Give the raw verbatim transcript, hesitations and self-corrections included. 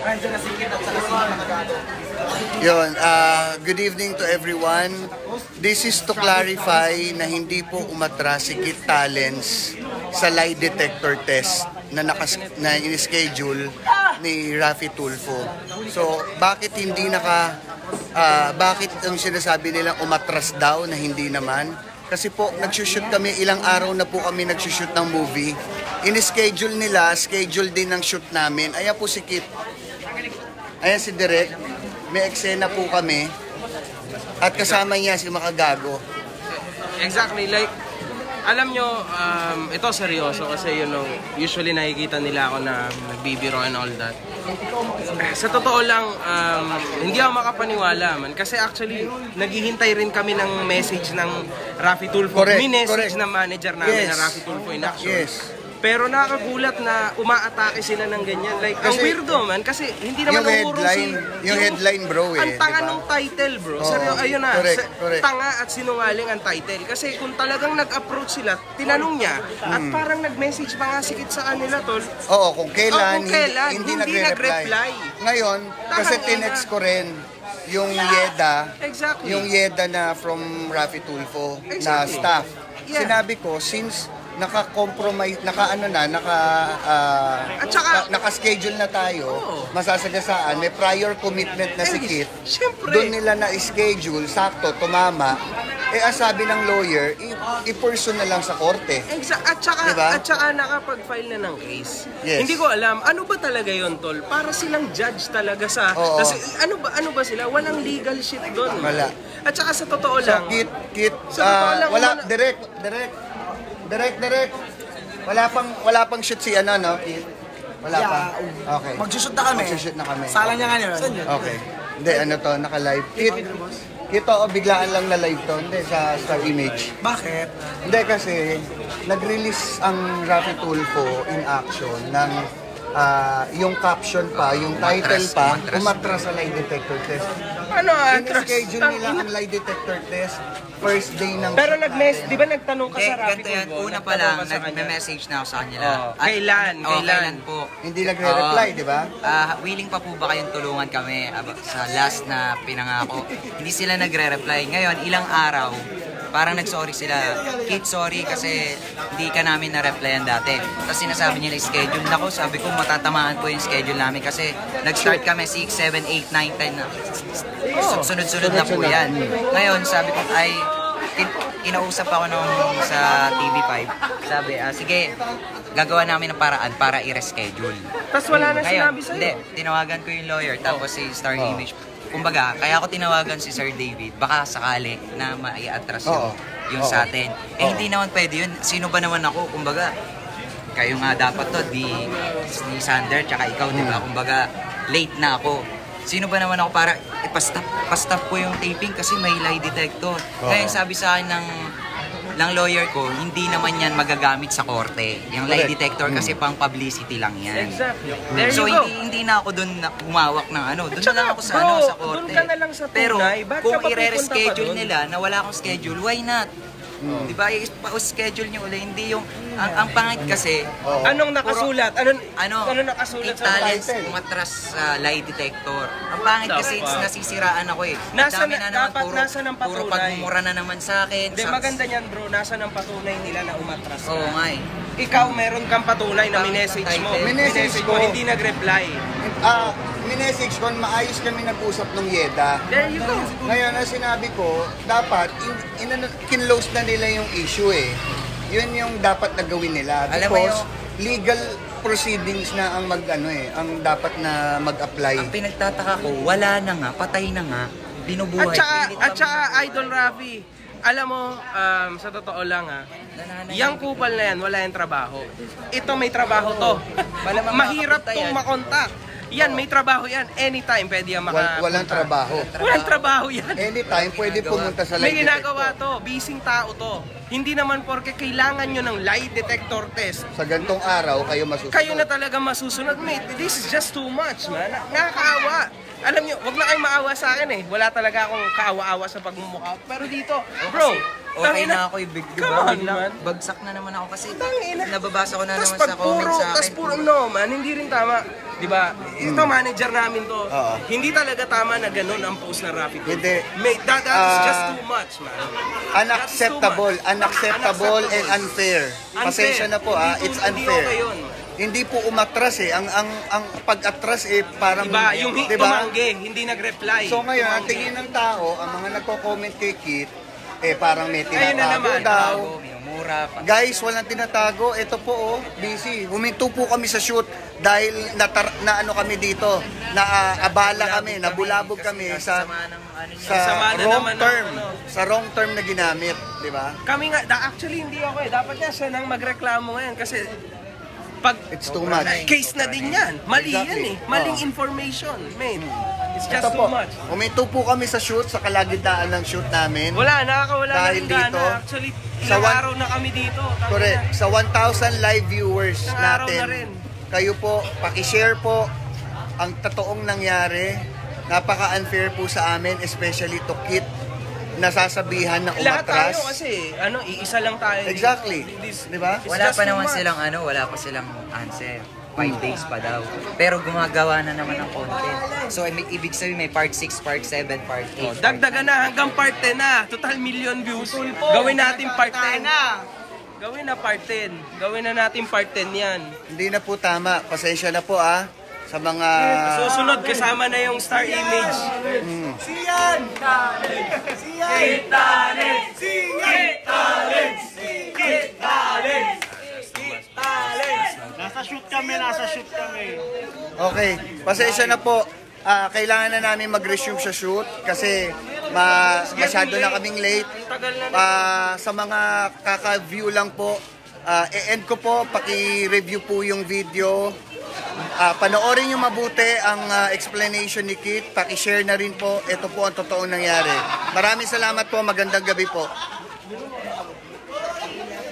Yun, uh, good evening to everyone. This is to clarify na hindi po umatras si Kit Talents sa lie detector test na, nakas na in-schedule ni Raffy Tulfo. So, bakit hindi naka, uh, bakit ang sinasabi nilang umatras daw na hindi naman? Kasi po, nagsushoot kami, ilang araw na po kami nagsushoot ng movie. In-schedule nila, schedule din ng shoot namin. Ayan po si Kit. Ayan si Direk. May eksena po kami. At kasama niya si Makagago. Exactly, like, alam nyo, um, ito seryoso kasi yun know, usually nakikita nila ako na nagbibiro and all that. Sa totoo lang, um, hindi ako makapaniwala man. Kasi actually, naghihintay rin kami ng message ng Raffy Tulfo. Correct, May message correct. ng manager namin Yes. na Raffy Tulfo in action. Yes. Pero nakakagulat na umaatake sila ng ganyan. Like, Kasi, ang weirdo man, kasi hindi naman yung umurong si... headline, yung headline bro eh. Ang tanga diba? ng title bro. Oo, Seryo, ayun na. correct, sa- correct. Tanga at sinungaling ang title. Kasi kung talagang nag-approach sila, tinanong niya, at Hmm. parang nag-message pa nga sikit sa kanila, tol. Oo, kung kailan, Oo, kung kailan, hindi, hindi hindi nagre-reply. nagre-reply. Ngayon, kasi Tanga tinext na. ko rin yung Yeda, Exactly. yung Yeda na from Raffy Tulfo na Exactly. staff. Yeah. Sinabi ko, since naka-compromise, naka-ano na, naka, ah, At saka- na- naka-schedule na tayo, Oo. masasagasaan, may prior commitment na si Eh, Kit, syempre. doon nila na-schedule, sakto, tumama, eh ang sabi ng lawyer, i- i-person na lang sa korte. Exa at saka, Diba? at saka nakapag-file na ng case. Yes. Hindi ko alam, ano ba talaga yon tol? Para silang judge talaga sa... Oo. Kasi, ano ba ano ba sila? Walang legal shit doon. Wala. At saka sa totoo So, lang, Kit, Kit, Sa totoo ah, lang, wala, umano- direct, direct, direct, direct. Wala pang, wala pang shoot si ano, no, Kit? Wala pa? Okay. Magsushoot na kami. Magsushoot na kami. Sala niya nga yun. Okay. Hindi, ano to, naka-live. Kit, Kit, o, biglaan lang na live to. Hindi, sa Star Image. Bakit? Hindi, kasi, nag-release ang Raffy Tulfo in action ng ah, yung caption pa, yung title pa, umatras sa lie detector test. ano ah, In-schedule nila ang lie detector test first day ng Pero shoot nag-mess, natin. di ba nagtanong ka Hindi, sa Raffy ganito yan. Tulfo? Una pa Nagtanong lang, ka sa kanya? nag-message na ako sa kanila. Oo. At- Kailan? Oo, Kailan? kailan po? Hindi nagre-reply, Oo. di ba? Ah, willing pa po ba kayong tulungan kami aba- sa last na pinangako? Hindi sila nagre-reply. Ngayon, ilang araw, parang nag-sorry sila. Kid, sorry kasi hindi ka namin na-replyan dati. Tapos sinasabi nila schedule ako. Sabi ko, matatamaan ko yung schedule namin kasi nag-start kami six, seven, eight, nine, ten. Oh. Sunod-sunod na po yan. Ngayon, sabi ko, ay, kin- kinausap ako nung sa T V five. Sabi, ah, sige, gagawa namin ng paraan para i-reschedule. Tapos wala na Ngayon, sinabi sa'yo. hindi, tinawagan ko yung lawyer, tapos si Star Image. Kumbaga, kaya ako tinawagan si Sir David, baka sakali na mai-atras yung, Oo. yung Oo. sa atin. Eh, hindi naman pwede yun. Sino ba naman ako? Kumbaga, kayo nga dapat to, di, ni Sander, tsaka ikaw, di Hmm. ba? Kumbaga, late na ako. Sino ba naman ako para ipastop, pastop ko yung taping kasi may lie detector. Ngayon, sabi sa akin ng ng lawyer ko, hindi naman yan magagamit sa korte. Yung lie Correct. detector kasi pang publicity lang yan. Exactly. There So you go. hindi hindi na ako doon na humawak ng ano, doon na Tsaka, lang ako sa bro, ano sa korte. doon ka na lang sa Pero tunay. Ba't ka kung pa pupunta i-reschedule pa doon? nila na wala akong schedule, why not? Hmm. Di ba? I-schedule niyo ulit, hindi yung ang ang pangit kasi Oo. Anong nakasulat? Anong, ano, ano nakasulat sa Italians title? umatras sa lie detector. Ang pangit kasi Dapat. nasisiraan ako eh. Ang Nasa dami na- na naman, dapat puro, nasa ng puro patunay. pagmumura na naman sa akin. Hindi, Sa- maganda niyan bro. Nasa ng patunay nila na umatras ka. Oo nga eh. Ikaw, meron kang patunay na Pangit minessage ang mo. title. Minessage mo, ko. hindi nag-reply. Ah, minessage ko, maayos kami nag-usap nung Yeda. There you go. Ngayon, ang sinabi ko, dapat, in, in, kinlose na nila yung issue eh. Yun yung dapat na gawin nila. Alam mo Because legal proceedings na ang mag, ano eh, ang dapat na mag-apply. Ang pinagtataka ko, wala na nga, patay na nga, binubuhay. At saka, Pilit at kami- saka Idol Raffy, alam mo, um, sa totoo lang ha, Nananay- yung kupal na yan, wala yung trabaho. Ito may trabaho to. Malamang Mahirap makapunta tong yan. makontak. Yan, may trabaho yan. Anytime pwede yan makapunta. Wal, walang trabaho. Walang trabaho yan. Anytime, pwede pumunta sa May lie ginagawa detector. to. Bising tao to. Hindi naman porke kailangan nyo ng lie detector test. Sa gantong araw, kayo masusunod. Kayo na talaga masusunod. Mate, this is just too much, man. Na- Nakakaawa. Alam nyo, wag na kayong maawa sa akin eh. Wala talaga akong kaawa-awa sa pagmumukha. Pero dito, bro, Okay na ako, ibig, di Come ba? on, man. Bagsak na naman ako kasi Tangina. nababasa ko na Tas naman pag sa comments puro, sa tas akin. puro no, man, hindi rin tama. Di ba? Ito, manager namin to. Oo. Hindi talaga tama na ganun ang post na Rafi Tulfo. Hindi. May, that, that is Ah, just too much, man. Unacceptable, unacceptable and unfair. Pasensya na po ah, it's Hindi unfair. okay yun. Hindi po umatras eh. Ang ang ang pag-atras eh parang Diba? Yung di ba? tumanggi, hindi nag-reply. So ngayon, ang tingin ng tao, ang mga nagko-comment kay Kit, eh parang may Ayun na tinatago naman. daw. Bago, may umura. pa- Guys, walang tinatago. Ito po oh, busy. Huminto po kami sa shoot dahil natar na ano kami dito, na ah, abala kami, nabulabog kami sa Sama ng ano niya. sa Sama na wrong naman ng term, ano. sa wrong term na ginamit, di ba? Kami nga, da, actually hindi ako eh. Dapat nga siya nang magreklamo ngayon kasi pag It's too much. case na din yan. Mali Exactly. yan eh. Maling Oo. information, man. It's just Ito too po, much. huminto po kami sa shoot, sa kalagitnaan ng shoot namin. Wala, nakakawala na Dahil rin dito, gana. Actually, sa ilang one- araw na kami dito. Tama Correct. na. Sa one thousand live viewers Isang araw natin, na rin. kayo po, pakishare po ang totoong nangyari. Napaka-unfair po sa amin, especially to Kit, nasasabihan na Lahat tayo umatras. kasi, ano, iisa lang tayo. Exactly. This- Di ba? it's Wala just pa too naman much. silang ano, wala pa silang answer. Five days pa daw. Pero gumagawa na naman ng content. So, may, ibig sabihin may part six, part seven, part eight. Oh, dagdagan na hanggang part ten na. Total million views. Gawin natin part ten. Gawin na part ten. Gawin na natin part ten yan. Hindi na po tama. Pasensya na po ah. Sa mga... Susunod, kasama na yung star image. Nasa shoot kami, nasa shoot kami. Okay, pasensya na po. Ah, kailangan na namin mag-resume sa shoot kasi ma masyado na kaming late. Tagal na. Ah, sa mga kaka-view lang po, ah, e-end ko po, paki-review po yung video. Ah, panoorin yung mabuti ang ah, explanation ni Kit, paki-share na rin po. Ito po ang totoong nangyari. Maraming salamat po, magandang gabi po.